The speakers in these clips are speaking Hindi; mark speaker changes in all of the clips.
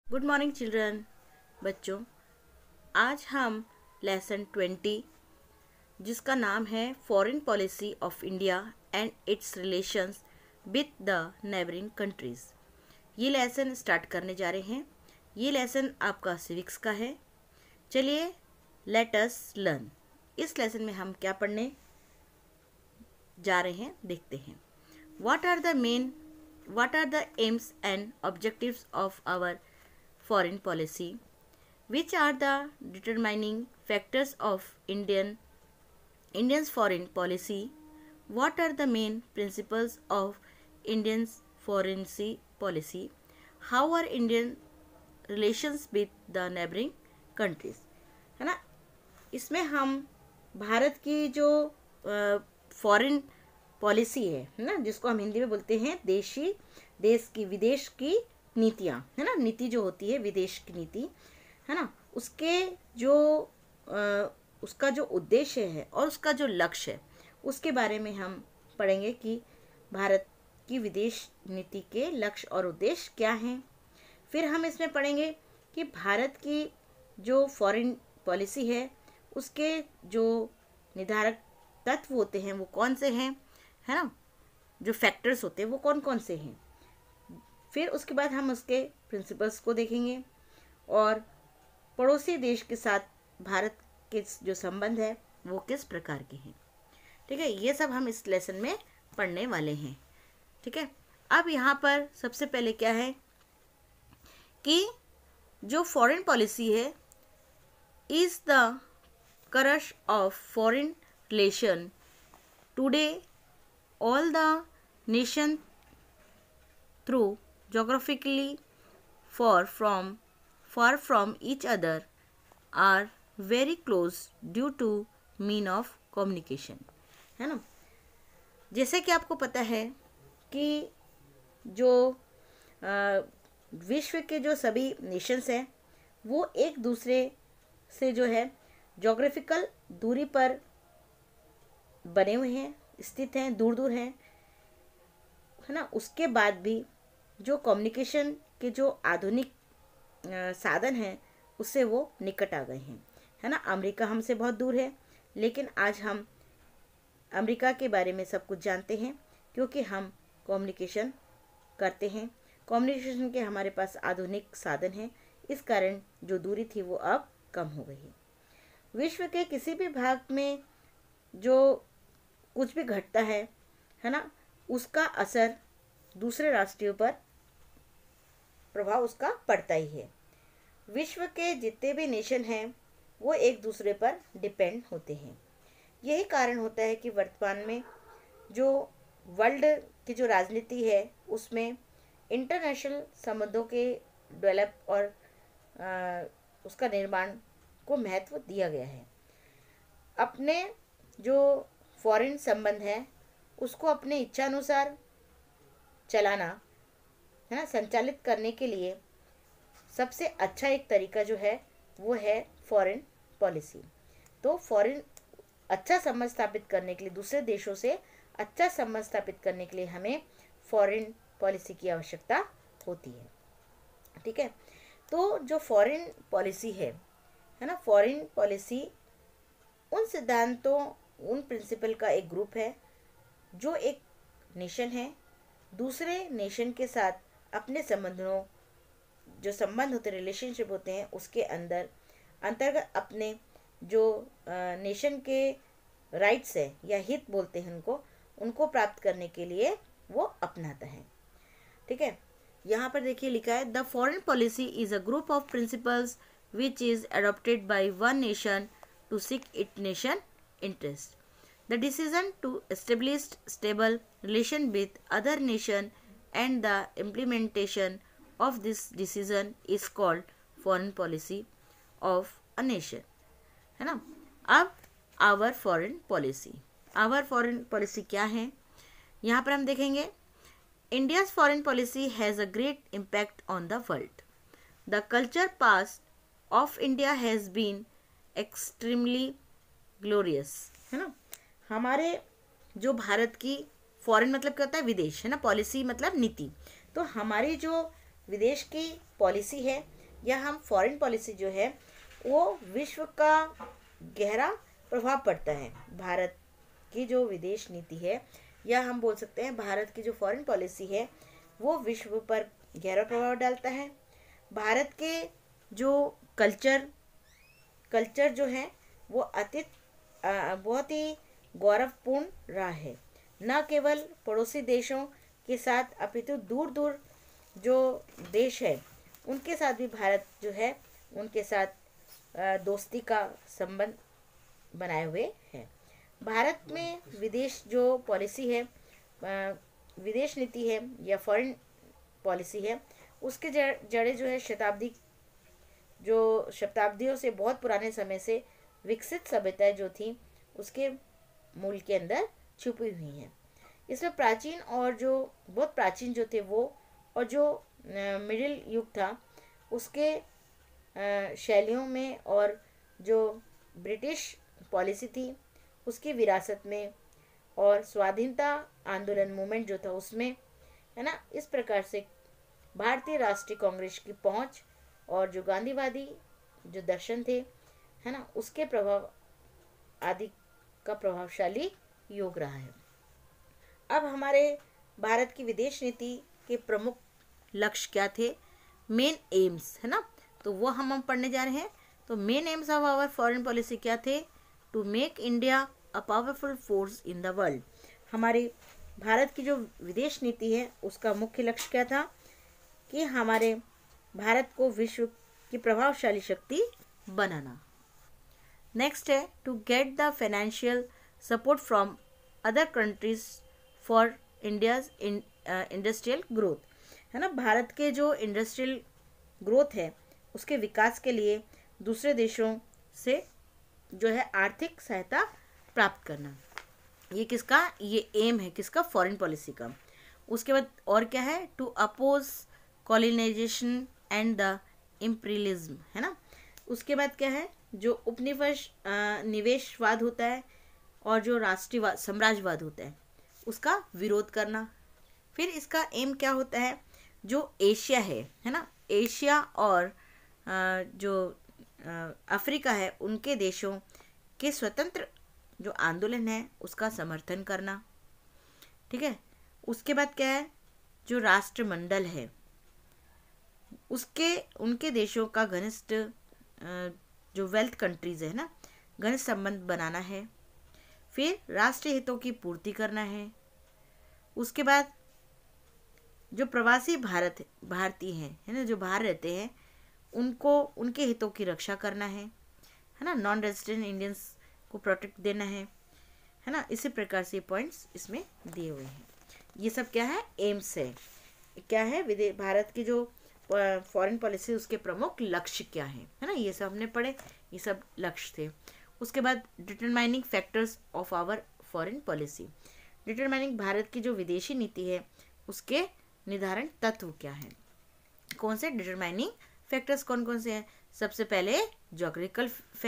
Speaker 1: Good morning children. बच्चों, आज हम लेसन 20 जिसका नाम है foreign policy of India and its relations with the neighbouring countries, ये लेसन स्टार्ट करने जा रहे हैं। ये लेसन आपका सिविक्स का है। चलिए लेट अस लर्न। इस लेसन में हम क्या पढ़ने जा रहे हैं देखते हैं। What are the aims and objectives of our foreign policy, which are the determining factors of Indian's foreign policy, what are the main principles of Indian's foreign policy, how are Indian relations with the neighboring countries, है ना। इसमें हम भारत की जो फॉरेन पॉलिसी है ना, जिसको हम हिंदी में बोलते हैं विदेश की नीतियाँ, है ना। नीति जो होती है विदेश की नीति, है ना, उसका जो उद्देश्य है और उसका जो लक्ष्य है उसके बारे में हम पढ़ेंगे कि भारत की विदेश नीति के लक्ष्य और उद्देश्य क्या हैं। फिर हम इसमें पढ़ेंगे कि भारत की जो फॉरेन पॉलिसी है उसके जो निर्धारक तत्व होते हैं वो कौन से हैं, है ना, जो फैक्टर्स होते हैं वो कौन कौन से हैं। फिर उसके बाद हम उसके प्रिंसिपल्स को देखेंगे और पड़ोसी देश के साथ भारत के जो संबंध है वो किस प्रकार के हैं। ठीक है, ये सब हम इस लेसन में पढ़ने वाले हैं। ठीक है, अब यहाँ पर सबसे पहले क्या है कि जो फॉरेन पॉलिसी है is the crush of foreign relation today all the nation through geographically far from each other are very close due to mean of communication, है ना। जैसे कि आपको पता है कि जो विश्व के जो सभी नेशंस हैं वो एक दूसरे से जो है जोग्राफिकल दूरी पर बने हुए हैं, स्थित हैं, दूर दूर हैं, है ना। उसके बाद भी जो कम्युनिकेशन के जो आधुनिक साधन हैं उससे वो निकट आ गए हैं, है ना। अमेरिका हमसे बहुत दूर है लेकिन आज हम अमेरिका के बारे में सब कुछ जानते हैं क्योंकि हम कम्युनिकेशन करते हैं। कम्युनिकेशन के हमारे पास आधुनिक साधन हैं, इस कारण जो दूरी थी वो अब कम हो गई है। विश्व के किसी भी भाग में जो कुछ भी घटता है ना, उसका असर दूसरे राष्ट्रों पर प्रभाव उसका पड़ता ही है। विश्व के जितने भी नेशन हैं वो एक दूसरे पर डिपेंड होते हैं। यही कारण होता है कि वर्तमान में जो वर्ल्ड की जो राजनीति है उसमें इंटरनेशनल संबंधों के डेवलप और उसका निर्माण को महत्व दिया गया है। अपने जो फॉरेन संबंध है उसको अपने इच्छानुसार चलाना, है ना, संचालित करने के लिए सबसे अच्छा एक तरीका जो है वो है फॉरेन पॉलिसी। तो फॉरेन अच्छा संबंध स्थापित करने के लिए, दूसरे देशों से अच्छा संबंध स्थापित करने के लिए हमें फॉरेन पॉलिसी की आवश्यकता होती है। ठीक है, तो जो फॉरेन पॉलिसी है ना, फॉरेन पॉलिसी उन सिद्धांतों, उन प्रिंसिपल का एक ग्रुप है जो एक नेशन है दूसरे नेशन के साथ अपने संबंधों, जो संबंध होते हैं, रिलेशनशिप होते हैं, उसके अंतर्गत अपने जो नेशन के राइट्स है या हित बोलते हैं उनको प्राप्त करने के लिए वो अपनाता है। ठीक है, यहाँ पर देखिए लिखा है the foreign policy is a group of principles which is adopted by one nation to seek it nation interest. The decision to establish stable relation with other nation and the implementation of this decision is called foreign policy of a nation, है ना। अब our foreign policy क्या है, यहाँ पर हम देखेंगे India's foreign policy has a great impact on the world. The culture past of India has been extremely glorious, है ना। हमारे जो भारत की फॉरेन मतलब क्या होता है, विदेश, है ना, पॉलिसी मतलब नीति। तो हमारी जो विदेश की पॉलिसी है या हम फॉरेन पॉलिसी जो है वो विश्व का गहरा प्रभाव पड़ता है। भारत की जो विदेश नीति है, या हम बोल सकते हैं भारत की जो फॉरेन पॉलिसी है, वो विश्व पर गहरा प्रभाव डालता है। भारत के जो कल्चर जो है वो अतीत बहुत ही गौरवपूर्ण रहा है, न केवल पड़ोसी देशों के साथ अपितु दूर दूर जो देश है उनके साथ भी भारत जो है उनके साथ दोस्ती का संबंध बनाए हुए है। भारत में विदेश जो पॉलिसी है, विदेश नीति है या फॉरेन पॉलिसी है, उसके जड़ें जो है शताब्दियों से बहुत पुराने समय से विकसित सभ्यताएं जो थी उसके मूल के अंदर छुपी हुई हैं। इसमें प्राचीन और जो बहुत प्राचीन जो थे वो, और जो मिडिल युग था उसके शैलियों में, और जो ब्रिटिश पॉलिसी थी उसकी विरासत में, और स्वाधीनता आंदोलन मूवमेंट जो था उसमें, है ना। इस प्रकार से भारतीय राष्ट्रीय कांग्रेस की पहुंच और जो गांधीवादी जो दर्शन थे, है ना, उसके प्रभाव आदि का प्रभावशाली योग रहा है। अब हमारे भारत की विदेश नीति के प्रमुख लक्ष्य क्या थे, मेन एम्स, है ना, तो वो हम पढ़ने जा रहे हैं। तो main aims of our foreign policy क्या थे, to make India a powerful force in the world. हमारे भारत की जो विदेश नीति है उसका मुख्य लक्ष्य क्या था कि हमारे भारत को विश्व की प्रभावशाली शक्ति बनाना। नेक्स्ट है to get the financial support from other countries for India's industrial growth, है ना। भारत के जो इंडस्ट्रियल ग्रोथ है उसके विकास के लिए दूसरे देशों से जो है आर्थिक सहायता प्राप्त करना, ये किसका, ये एम है किसका, फॉरेन पॉलिसी का। उसके बाद और क्या है, to oppose colonisation and the imperialism, है ना। उसके बाद क्या है, जो उपनिवेश निवेशवाद होता है और जो राष्ट्रीयवाद साम्राज्यवाद होता है उसका विरोध करना। फिर इसका एम क्या होता है, जो एशिया है ना, एशिया और जो अफ्रीका है उनके देशों के स्वतंत्र जो आंदोलन है उसका समर्थन करना, ठीक है। उसके बाद क्या है, जो राष्ट्रमंडल है उनके देशों का घनिष्ठ जो वेल्थ कंट्रीज है ना, घनिष्ठ संबंध बनाना है। फिर राष्ट्रीय हितों की पूर्ति करना है। उसके बाद जो प्रवासी भारतीय हैं, है ना, जो बाहर रहते हैं उनको उनके हितों की रक्षा करना है ना, नॉन रेजिडेंट इंडियंस को प्रोटेक्ट देना है ना। इसी प्रकार से पॉइंट्स इसमें दिए हुए हैं। ये सब क्या है, एम्स है, क्या है भारत की जो फॉरेन पॉलिसी उसके प्रमुख लक्ष्य क्या है ना, ये सब हमने पढ़े, ये सब लक्ष्य थे। उसके बाद determining factors of our foreign policy, determining Bharat की जो विदेशी नीति है उसके निर्धारण तत्व क्या है, कौन से डिटरमाइनिंग फैक्टर्स कौन कौन से हैं। सबसे पहले ज्योग्राफिकल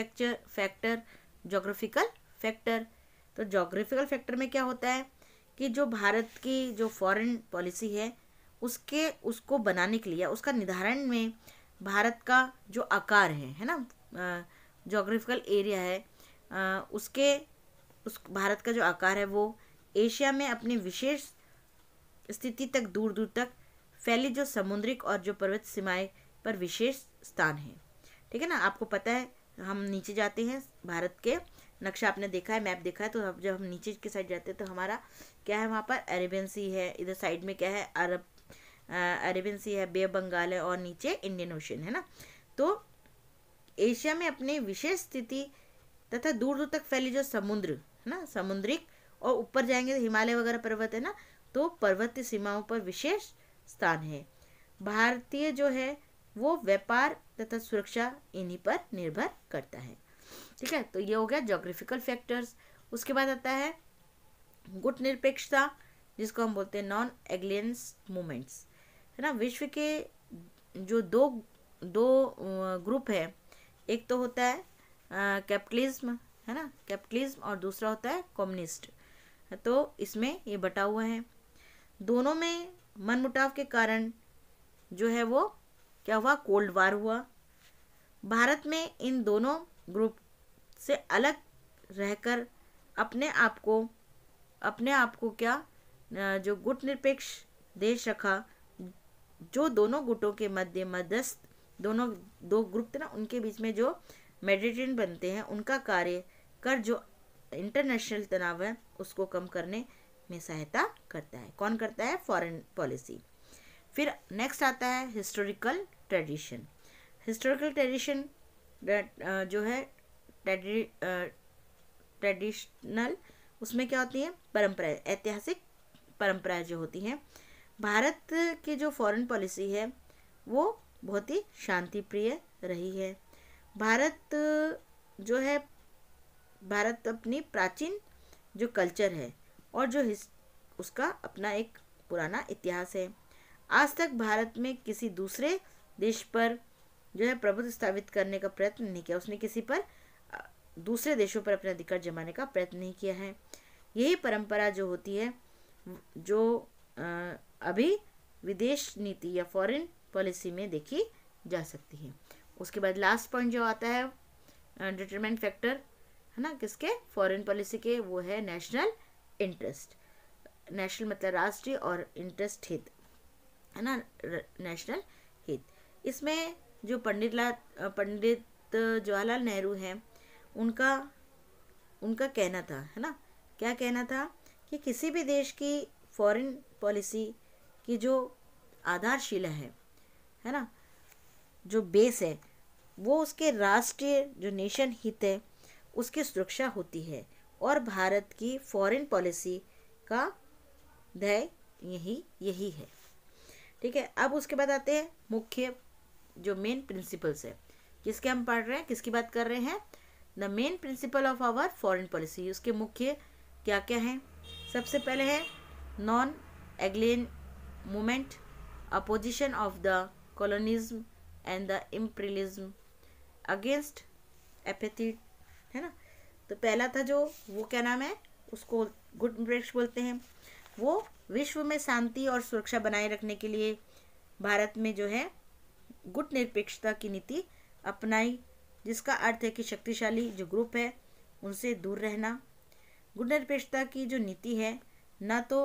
Speaker 1: फैक्टर। तो ज्योग्राफिकल फैक्टर में क्या होता है कि जो भारत की जो फॉरेन पॉलिसी है उसको बनाने के लिए या उसका निर्धारण में भारत का जो आकार है ना, ज्योग्राफिकल एरिया है, उस भारत का जो आकार है वो एशिया में अपनी विशेष स्थिति तक दूर दूर तक फैली जो समुद्रिक और जो पर्वत सीमाएं पर विशेष स्थान है, ठीक है ना। आपको पता है हम नीचे जाते हैं, भारत के नक्शा आपने देखा है, मैप देखा है, तो जब हम नीचे की साइड जाते हैं तो हमारा क्या है, वहाँ पर अरेबियन सी है, इधर साइड में क्या है, अरेबियन सी है, बे ऑफ बंगाल है, और नीचे इंडियन ओशन है ना। तो एशिया में अपनी विशेष स्थिति तथा दूर दूर तक फैली जो समुद्र है ना, समुद्रिक, और ऊपर जाएंगे तो हिमालय वगैरह पर्वत है ना, तो पर्वतीय सीमाओं पर विशेष स्थान है। भारतीय जो है वो व्यापार तथा सुरक्षा इन्हीं पर निर्भर करता है, ठीक है। तो ये हो गया ज्योग्राफिकल फैक्टर्स। उसके बाद आता है गुट निरपेक्षता, जिसको हम बोलते हैं नॉन एग्लियंस मूवमेंट्स, है ना। विश्व के जो दो ग्रुप है, एक तो होता है कैपिटलिज्म, है ना, कैपिटलिज्म, और दूसरा होता है कम्युनिस्ट। तो इसमें ये बटा हुआ है। दोनों में मनमुटाव के कारण जो है वो क्या हुआ, कोल्ड वार हुआ। भारत में इन दोनों ग्रुप से अलग रहकर अपने आप को क्या जो गुटनिरपेक्ष देश रखा, जो दोनों गुटों के मध्यस्थ, दोनों दो ग्रुप थे ना, उनके बीच में जो मेडिटेरियन बनते हैं, उनका कार्य कर जो इंटरनेशनल तनाव है उसको कम करने में सहायता करता है। कौन करता है, फॉरेन पॉलिसी। फिर नेक्स्ट आता है हिस्टोरिकल ट्रेडिशन। हिस्टोरिकल ट्रेडिशन जो है ट्रेडिशनल, उसमें क्या होती है, परंपरा, ऐतिहासिक परंपराएं जो होती हैं। भारत की जो फॉरेन पॉलिसी है वो बहुत ही शांति प्रिय रही है। भारत अपनी प्राचीन जो कल्चर है और जो उसका अपना एक पुराना इतिहास है। आज तक भारत में किसी दूसरे देश पर जो है प्रभुत्व स्थापित करने का प्रयत्न नहीं किया। उसने किसी पर दूसरे देशों पर अपना अधिकार जमाने का प्रयत्न नहीं किया है। यही परंपरा जो होती है जो अभी विदेश नीति या फॉरेन पॉलिसी में देखी जा सकती है। उसके बाद लास्ट पॉइंट जो आता है डिटरमिनेंट फैक्टर है ना किसके, फॉरेन पॉलिसी के, वो है नेशनल इंटरेस्ट। नेशनल मतलब राष्ट्रीय और इंटरेस्ट हित है ना, नेशनल हित। इसमें जो पंडित जवाहरलाल नेहरू हैं, उनका कहना था, है ना, क्या कहना था कि किसी भी देश की फॉरेन पॉलिसी की जो आधारशिला है ना, जो बेस है, वो उसके राष्ट्रीय जो नेशन हित है उसकी सुरक्षा होती है। और भारत की फॉरेन पॉलिसी का ध्येय यही है। ठीक है, अब उसके बाद आते हैं मुख्य जो मेन प्रिंसिपल्स है, किसके हम पढ़ रहे हैं, किसकी बात कर रहे हैं, the main principle of our foreign policy. उसके मुख्य क्या क्या हैं। सबसे पहले है नॉन एग्लियन movement, opposition of the colonialism and the imperialism, against apartheid, है ना। तो पहला था जो, वो क्या नाम है, उसको गुटनिरपेक्ष बोलते हैं। वो विश्व में शांति और सुरक्षा बनाए रखने के लिए भारत में जो है गुटनिरपेक्षता की नीति अपनाई, जिसका अर्थ है कि शक्तिशाली जो ग्रुप है उनसे दूर रहना। गुटनिरपेक्षता की जो नीति है ना तो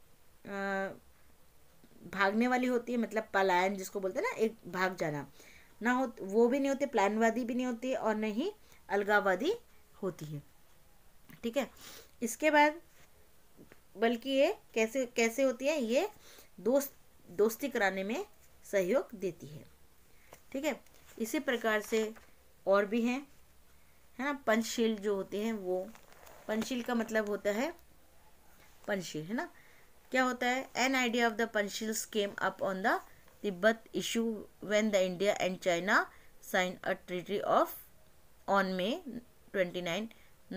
Speaker 1: भागने वाली होती है, मतलब पलायन जिसको बोलते हैं ना, एक भाग जाना ना हो, वो भी नहीं होती, प्लानवादी भी नहीं होती और न ही अलगाववादी होती है। ठीक है, इसके बाद बल्कि ये कैसे होती है, ये दोस्ती कराने में सहयोग देती है। ठीक है, इसी प्रकार से और भी हैं, है ना। पंचशील जो होते हैं, वो पंचशील का मतलब होता है पंचशील, है ना। क्या होता है, an idea of the Panchsheels came up on the Tibet issue when the India and China sign a treaty on May 29,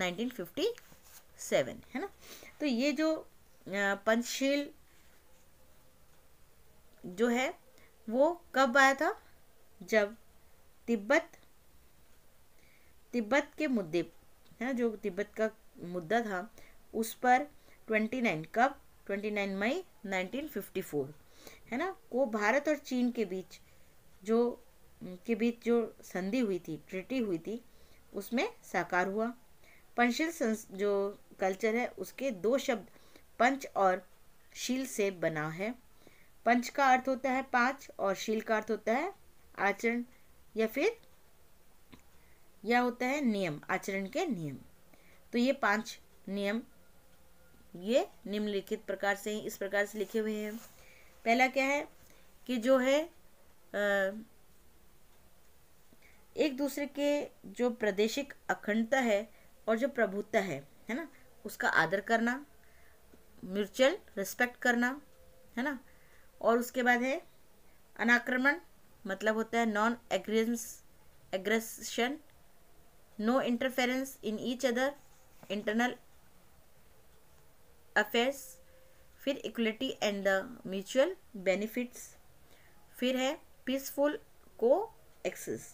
Speaker 1: 1957, है ना। तो ये जो पंचशील जो है वो कब आया था, जब तिब्बत के मुद्दे है ना, जो तिब्बत का मुद्दा था उस पर 29 मई 1954 है ना, को भारत और चीन के बीच जो संधि हुई थी, ट्रीटी हुई थी, उसमें साकार हुआ। पंचशील जो कल्चर है उसके दो शब्द पंच और शील से बना है। पंच का अर्थ होता है पांच और शील का अर्थ होता है आचरण या होता है नियम, आचरण के नियम। तो ये 5 नियम ये निम्नलिखित प्रकार से इस प्रकार से लिखे हुए हैं। पहला क्या है कि जो है एक दूसरे के जो प्रादेशिक अखंडता है और जो प्रभुत्व है ना, उसका आदर करना, म्यूचुअल रिस्पेक्ट करना, है ना। और उसके बाद है अनाक्रमण, मतलब होता है non aggression, no interference in each other internal affairs. फिर equality and the mutual benefits. फिर है पीसफुल को एक्सिस्ट,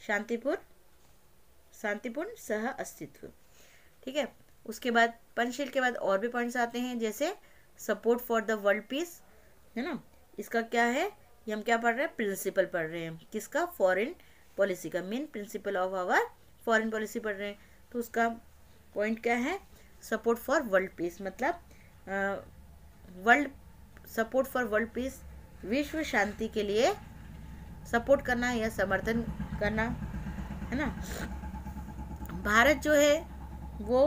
Speaker 1: शांतिपूर्ण सह अस्तित्व। ठीक है, उसके बाद पंचशील के बाद और भी पॉइंट्स आते हैं, जैसे support for the world peace, है ना। इसका क्या है, ये हम क्या पढ़ रहे हैं, प्रिंसिपल पढ़ रहे हैं, किसका, फॉरेन पॉलिसी का, main principle of our foreign policy पढ़ रहे हैं। तो उसका पॉइंट क्या है, सपोर्ट फॉर वर्ल्ड पीस, मतलब world support for world peace, विश्व शांति के लिए सपोर्ट करना या समर्थन करना, है ना। भारत जो है वो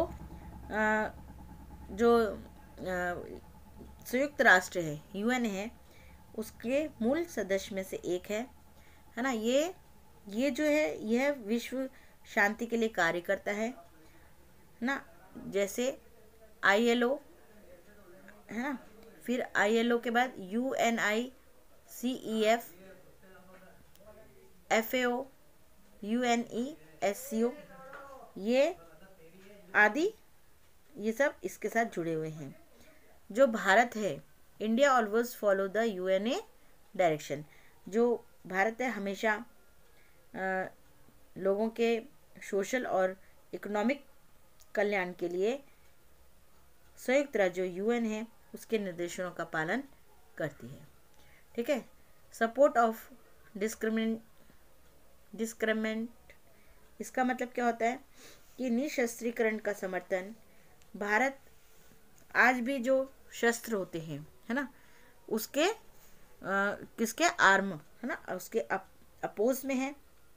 Speaker 1: जो संयुक्त राष्ट्र है, यूएन है, उसके मूल सदस्य में से एक है ना। ये जो है यह विश्व शांति के लिए कार्य करता है ना। जैसे ILO है ना, फिर ILO के बाद UNICEF, FAO, UNESCO, ये आदि, ये सब इसके साथ जुड़े हुए हैं। जो भारत है, India always follow the UN direction. जो भारत है हमेशा लोगों के सोशल और इकोनॉमिक कल्याण के लिए संयुक्त राज्य UN है उसके निर्देशों का पालन करती है। ठीक है। सपोर्ट ऑफ डिस्क्रिमिनेंट, इसका मतलब क्या होता है कि निशस्त्रीकरण का समर्थन। भारत आज भी जो शस्त्र होते हैं, है ना, उसके किसके आर्म, है ना, उसके अपोज में है।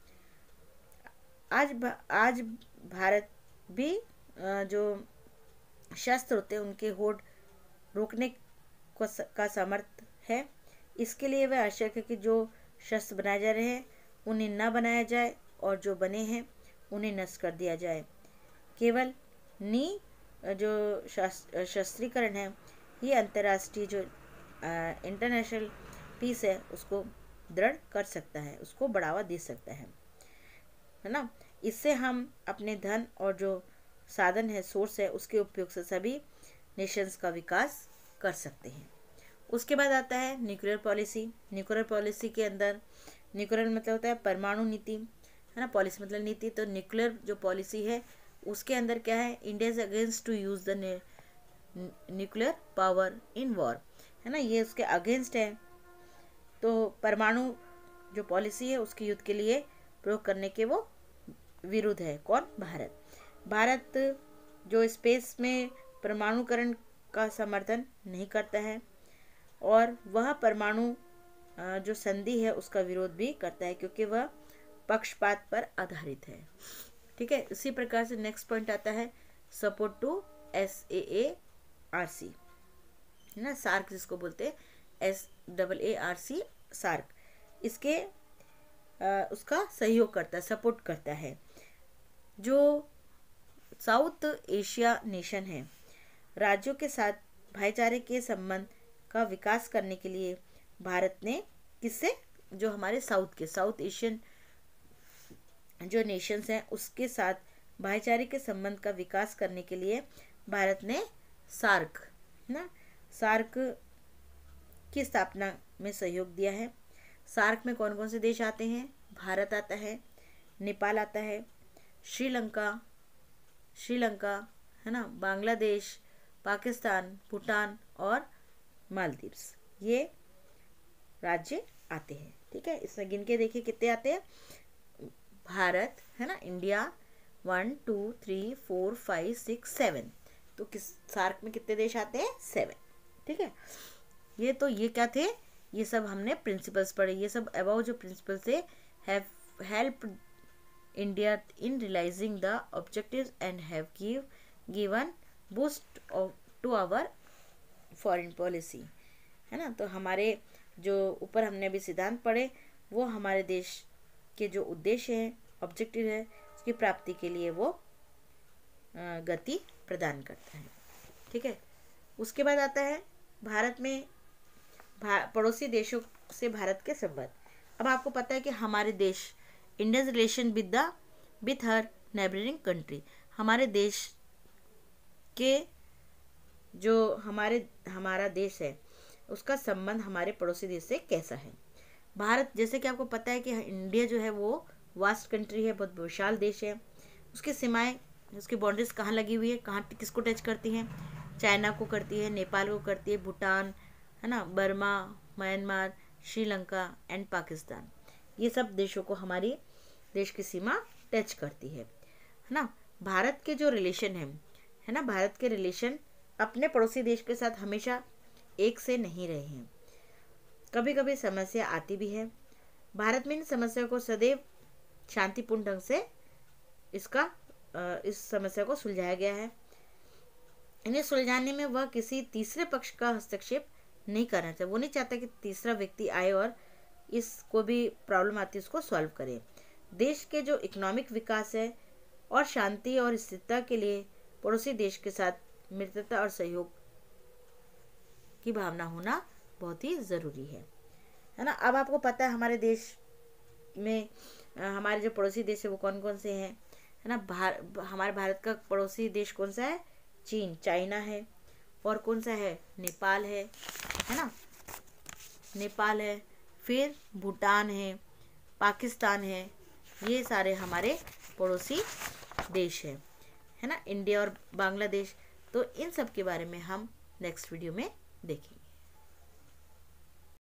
Speaker 1: आज भारत भी जो शस्त्र होते हैं उनके होड़ रोकने का समर्थ है। इसके लिए वह आवश्यक है कि जो शस्त्र बनाए जा रहे हैं उन्हें न बनाया जाए और जो बने हैं उन्हें नष्ट कर दिया जाए। केवल जो शस्त्रीकरण है ये अंतर्राष्ट्रीय जो इंटरनेशनल पीस है उसको दृढ़ कर सकता है, उसको बढ़ावा दे सकता है ना। इससे हम अपने धन और जो साधन है, सोर्स है, उसके उपयोग से सभी नेशंस का विकास कर सकते हैं। उसके बाद आता है न्यूक्लियर पॉलिसी। न्यूक्लियर पॉलिसी के अंदर, न्यूक्लियर मतलब होता है परमाणु नीति, है ना, पॉलिसी मतलब नीति। तो न्यूक्लियर जो पॉलिसी है उसके अंदर क्या है, India is against to use the nuclear power in war, है ना, ये उसके अगेंस्ट है। तो परमाणु जो पॉलिसी है उसके युद्ध के लिए प्रयोग करने के वो विरुद्ध है। कौन, भारत। भारत जो स्पेस में परमाणुकरण का समर्थन नहीं करता है और वह परमाणु जो संधि है उसका विरोध भी करता है क्योंकि वह पक्षपात पर आधारित है। ठीक है। इसी प्रकार से नेक्स्ट पॉइंट आता है सपोर्ट टू SAARC, है ना, सार्क जिसको बोलते हैं, SAARC, सार्क, इसके उसका सहयोग करता है, सपोर्ट करता है। जो साउथ एशिया नेशन है, राज्यों के साथ भाईचारे के संबंध का विकास करने के लिए भारत ने किससे, जो हमारे साउथ एशियन जो नेशंस हैं उसके साथ भाईचारे के संबंध का विकास करने के लिए भारत ने सार्क की स्थापना में सहयोग दिया है। सार्क में कौन कौन से देश आते हैं, भारत आता है, नेपाल आता है, श्रीलंका, है ना, बांग्लादेश, पाकिस्तान, भूटान और मालदीव्स, ये राज्य आते हैं। ठीक है। इसमें गिन के देखिए कितने आते हैं। भारत, है ना, इंडिया 1 2 3 4 5 6 7, तो किस सार्क में कितने देश आते हैं, 7। ठीक है। ये क्या थे, ये सब हमने प्रिंसिपल्स पढ़े। ये सब अबाउट जो प्रिंसिपल्स थे have help India in realising the objectives and have given boost to our foreign policy, है ना। तो हमारे जो ऊपर हमने अभी सिद्धांत पढ़े वो हमारे देश के जो उद्देश्य हैं, ऑब्जेक्टिव है, उसकी प्राप्ति के लिए वो गति प्रदान करता है। ठीक है। उसके बाद आता है भारत में पड़ोसी देशों से भारत के संबंध। अब आपको पता है कि हमारे देश, इंडियन रिलेशन विद हर नेबरिंग कंट्री, हमारे देश के जो हमारा देश है उसका संबंध हमारे पड़ोसी देश से कैसा है। भारत, जैसे कि आपको पता है कि इंडिया जो है वो वास्ट कंट्री है, बहुत विशाल देश है। उसकी सीमाएं, उसकी बाउंड्रीज कहाँ लगी हुई है, कहाँ किसको टच करती हैं, चाइना को करती है, नेपाल को करती है, भूटान, है ना, बर्मा, म्यांमार, श्रीलंका एंड पाकिस्तान। ये सब देशों को हमारी देश की सीमा टच करती है ना। भारत के जो रिलेशन है ना, भारत के रिलेशन अपने पड़ोसी देश के साथ हमेशा एक से नहीं रहे हैं। कभी कभी समस्या आती भी है। भारत में इन समस्या को सदैव शांतिपूर्ण ढंग से इस समस्या को सुलझाया गया है। इन्हें सुलझाने में वह किसी तीसरे पक्ष का हस्तक्षेप नहीं करना चाहिए। वो नहीं चाहता कि तीसरा व्यक्ति आए और इसको भी प्रॉब्लम आती है उसको सॉल्व करे। देश के जो इकोनॉमिक विकास है और शांति और स्थिरता के लिए पड़ोसी देश के साथ मित्रता और सहयोग की भावना होना बहुत ही ज़रूरी है ना। अब आपको पता है हमारे देश में हमारे जो पड़ोसी देश है वो कौन कौन से हैं, है ना। हमारे भारत का पड़ोसी देश कौन सा है? चीन, चाइना है। और कौन सा है? नेपाल है ना, नेपाल है। फिर भूटान है, पाकिस्तान है। ये सारे हमारे पड़ोसी देश है ना, इंडिया और बांग्लादेश। तो इन सब के बारे में हम नेक्स्ट वीडियो में देखेंगे।